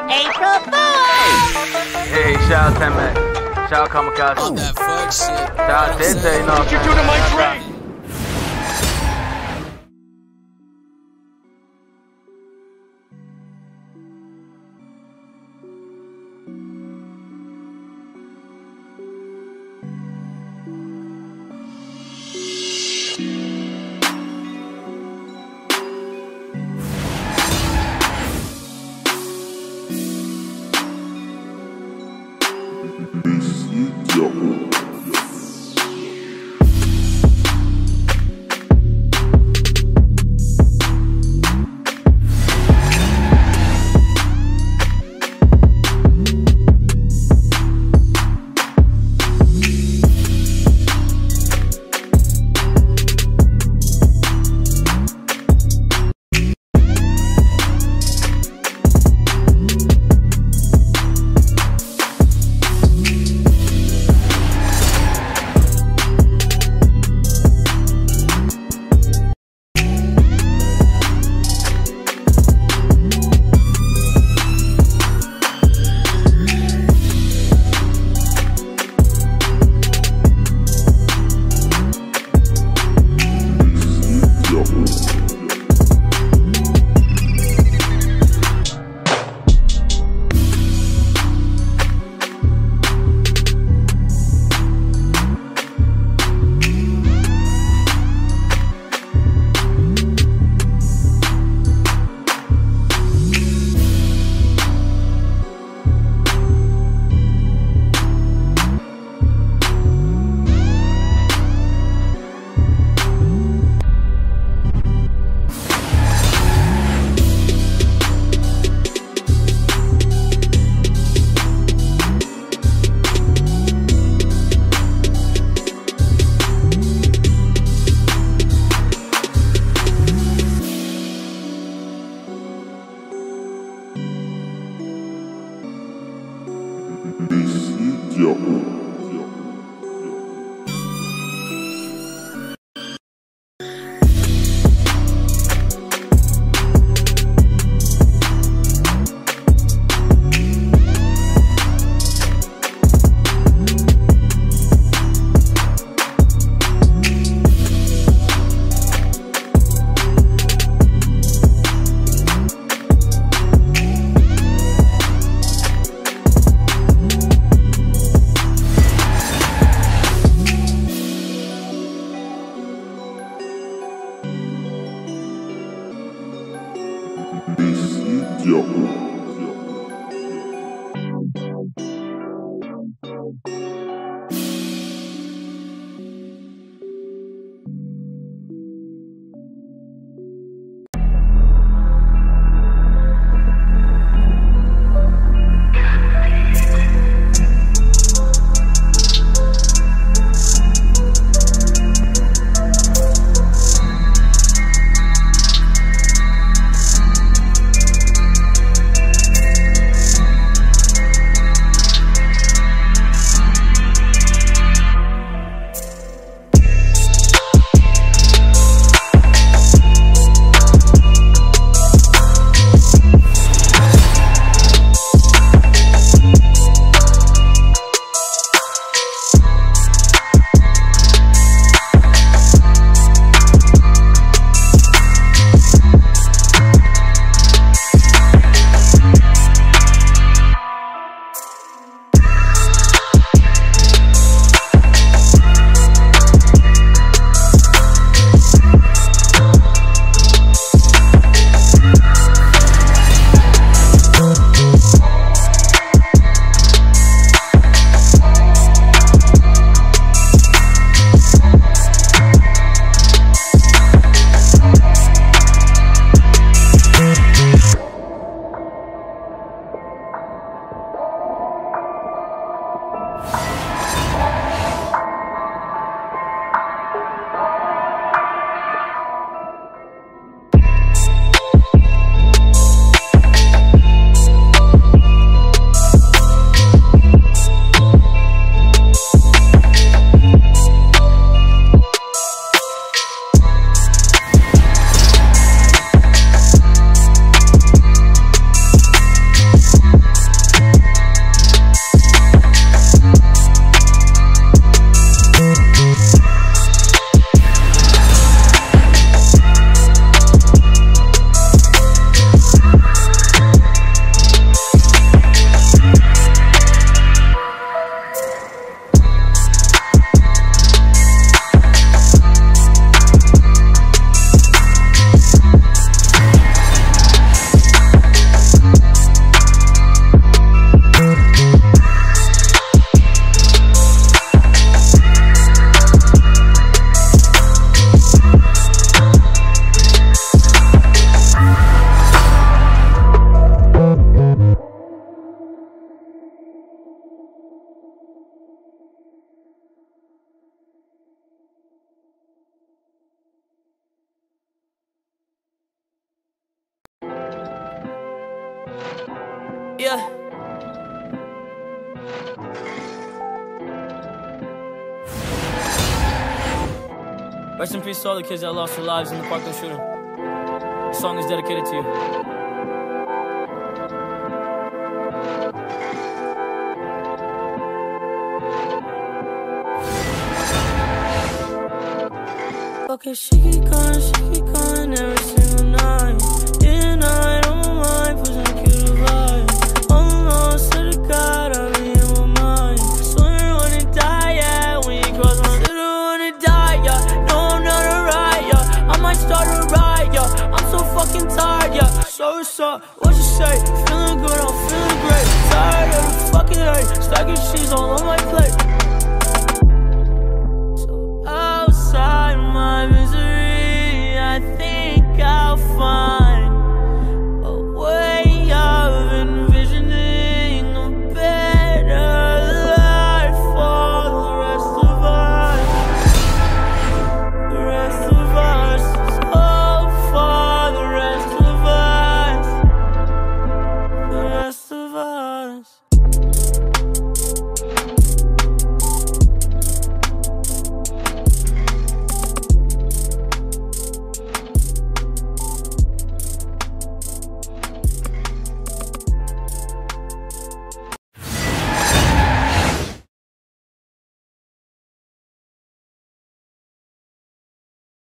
April Fool! Hey, shout out Temek. Shout out Kamikaze. On that fuck shit. Shout out Tete, you know. What you do to my train? yeah. Rest in peace to all the kids that lost their lives in the Parkland shooting. This song is dedicated to you. Okay, she keep calling every single night. Day and night on my mind, pushing a cute vibe. Almost to the God, I'll be in my mind. Swear I wanna die, yeah, when you cross my mind. I wanna die, yeah, no I'm not alright, yeah. I might start a riot, yeah, I'm so fucking tired, yeah. So what's up, what you say? Feeling good, I'm feeling great. Tired of the fucking hate, stacking cheese all on my plate. So outside my misery, I think I'll find